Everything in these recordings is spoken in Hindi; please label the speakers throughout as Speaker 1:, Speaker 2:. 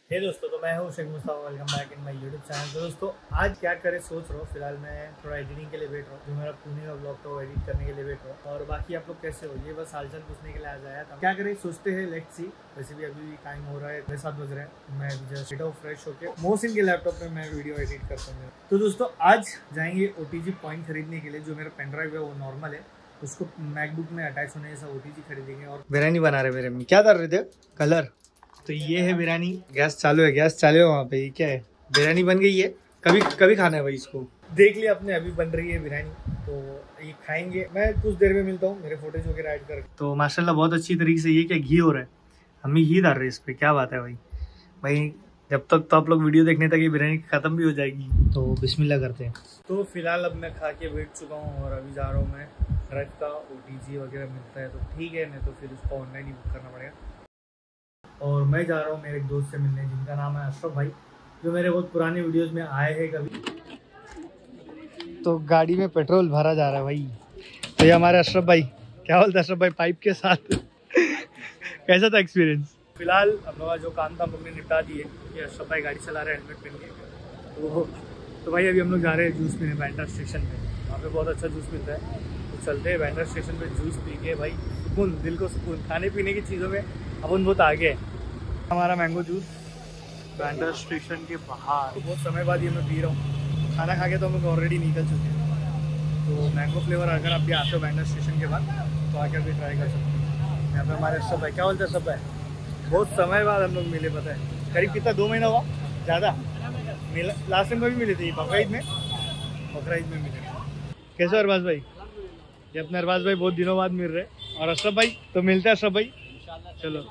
Speaker 1: हे दोस्तों, तो मैं हूँ Sheikh Mustafa. Welcome back in my YouTube channel. तो दोस्तों आज क्या करें सोच रहा हूँ। फिलहाल मैं थोड़ा एडिटिंग के लिए बैठ रहा हूँ, जो मेरा पुणे का ब्लॉग था वो एडिट करने के लिए बैठ रहा हूँ। और बाकी आप लोग कैसे हो, ये बस हालचाल पूछने के लिए आज आया था। क्या करें सोचते हैं, लेट्स सी। वैसे भी अभी टाइम हो रहा है 7 बज रहे हैं। मैं जस्ट बैठा हूँ फ्रेश होकर, मोहसिन के लैपटॉप में मैं वीडियो एडिट करता हूँ। तो दोस्तों आज जाएंगे OTG पॉइंट खरीदने के लिए। जो मेरा पेन ड्राइव है वो नॉर्मल है, उसको मैकबुक में अटैच होने जैसा OTG खरीदेंगे। और बिरयानी बना रहे मेरे में, क्या कर रहे थे कलर। तो ये है बिरयानी, गैस चालू है वहाँ पे। ये क्या है, बिरयानी बन गई है। कभी कभी खाना है भाई, इसको देख लिया आपने, अभी बन रही है बिरयानी। तो ये खाएंगे, मैं कुछ देर में मिलता हूँ, मेरे फोटोज वगैरह ऐड कर। तो माशाल्लाह बहुत अच्छी तरीके से। ये क्या घी हो रहा है, हम घी डाल रहे हैं इस पर, क्या बात है भाई। जब तक तो आप लोग वीडियो देखने तक ये बिरयानी खत्म भी हो जाएगी। तो बिस्मिल्लाह करते हैं। तो फिलहाल अब मैं खा के बैठ चुका हूँ और अभी जा रहा हूँ मैं। ड्राइव का OTG वगैरह मिलता है तो ठीक है, नहीं तो फिर उसको ऑनलाइन ही बुक करना पड़ेगा। और मैं जा रहा हूँ मेरे एक दोस्त से मिलने, जिनका नाम है अशरफ भाई, जो मेरे बहुत पुराने वीडियोस में आए हैं कभी। तो गाड़ी में पेट्रोल भरा जा रहा है भाई। तो ये हमारे अशरफ भाई, क्या बोलते हैं अशरफ भाई, पाइप के साथ कैसा था एक्सपीरियंस। फिलहाल हम लोग जो काम था हम लोग ने निपटा दिए। कि अशरफ भाई गाड़ी चला रहे हैं हेलमेट पहन के। तो भाई अभी हम लोग जा रहे हैं जूस पीने बैंड्रा स्टेशन में। वहाँ पे बहुत अच्छा जूस मिलता है, तो चलते हैं बैंड्रा स्टेशन पे जूस पी के। भाई सुकून, दिल को सुकून। खाने पीने की चीज़ों में अपन बहुत आगे है। हमारा मैंगो जूस बैंड्रा स्टेशन के बाहर, तो बहुत समय बाद ये मैं पी रहा हूँ। खाना खा के तो हम लोग ऑलरेडी निकल चुके हैं। तो मैंगो फ्लेवर अगर आप भी आते हो बैंड्रा स्टेशन के बाद तो आकर भी ट्राई कर सकते हैं। यहाँ पे हमारे सब है, क्या बोलते हैं सब है, बहुत समय बाद हम लोग मिले। पता है करीब कितना, 2 महीना हुआ ज़्यादा मिला। लास्ट टाइम भी मिले थे बकरीद में मिले। कैसे अरबाज भाई, ये अपने अरबाज भाई बहुत दिनों बाद मिल रहे। और अशरफ भाई तो मिलता है अशरफ भाई। चलो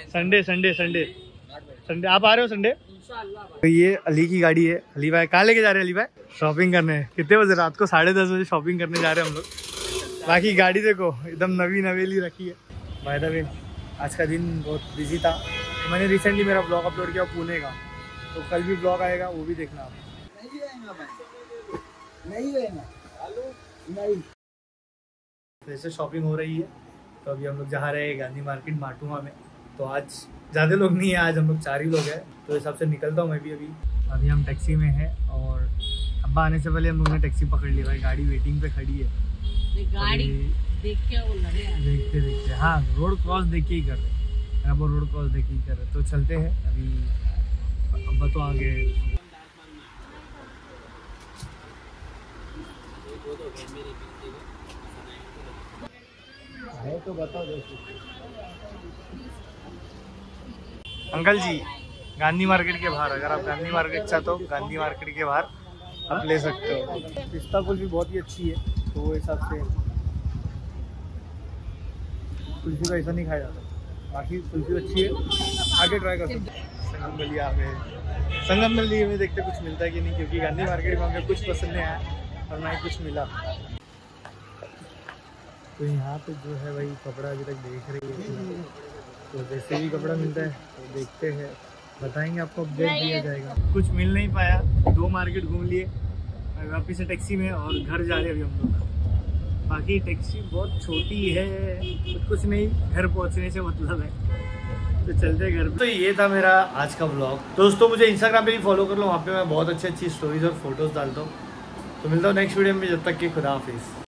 Speaker 1: संडे आप आ रहे हो संडे। तो ये अली की गाड़ी है। अली भाई कहाँ लेके जा रहे हैं अली भाई? शॉपिंग करने। कितने बजे? रात को 10:30 बजे शॉपिंग करने जा रहे हैं हम लोग। बाकी गाड़ी देखो एकदम नवी नवेली रखी है। बाय द वे आज का दिन बहुत बिजी था। तो मैंने रिसेंटली मेरा ब्लॉग अपलोड किया पुणे का, तो कल भी ब्लॉग आएगा, वो भी देखना आप। नहीं वैसे शॉपिंग हो रही है। तो अभी हम लोग जा रहे हैं गांधी मार्केट माटुमा में। तो आज ज़्यादा लोग नहीं है, आज हम लोग 4 ही लोग हैं। तो हिसाब से निकलता हूँ मैं भी। अभी हम टैक्सी में हैं और अब्बा आने से पहले हम लोग ने टैक्सी पकड़ ली। भाई गाड़ी वेटिंग पे खड़ी है। गाड़ी देख के वो लगे, देखते हाँ रोड क्रॉस देख के ही कर रहे हैं। अब वो रोड क्रॉस देख के ही कर रहे। तो चलते हैं अभी, अब्बा तो आगे है। तो बताओ दोस्तों। अंकल जी गांधी मार्केट के बाहर, अगर आप गांधी मार्केट चाहते हो, गांधी मार्केट के बाहर आप ले सकते हो। पिस्ता कुल्फी बहुत ही अच्छी है, तो वो हिसाब से कुल्फी का ऐसा नहीं खाया जाता। बाकी कुल्फी अच्छी है, आगे ट्राई कर सकते हैं। संगम बली आ गए। संगम बली में देखते कुछ मिलता है कि नहीं, क्योंकि गांधी मार्केट में हमें कुछ पसंद नहीं आया और ना ही कुछ मिला। तो यहाँ पे जो है भाई कपड़ा अभी तक देख रही है। तो जैसे भी कपड़ा मिलता है तो देखते हैं, बताएंगे आपको, अपडेट दिया जाएगा। कुछ मिल नहीं पाया, 2 मार्केट घूम लिए, वापिस से टैक्सी में और घर जा रहे अभी हम लोग। बाकी टैक्सी बहुत छोटी है, कुछ नहीं, घर पहुँचने से मतलब है। तो चलते घर। तो ये था मेरा आज का ब्लॉग। दोस्तों मुझे इंस्टाग्राम पे भी फॉलो कर लो, वहाँ पे मैं बहुत अच्छी स्टोरीज और फोटोज़ डालता हूँ। तो मिलता हूँ नेक्स्ट वीडियो में, जब तक कि खुदा हाफिज़।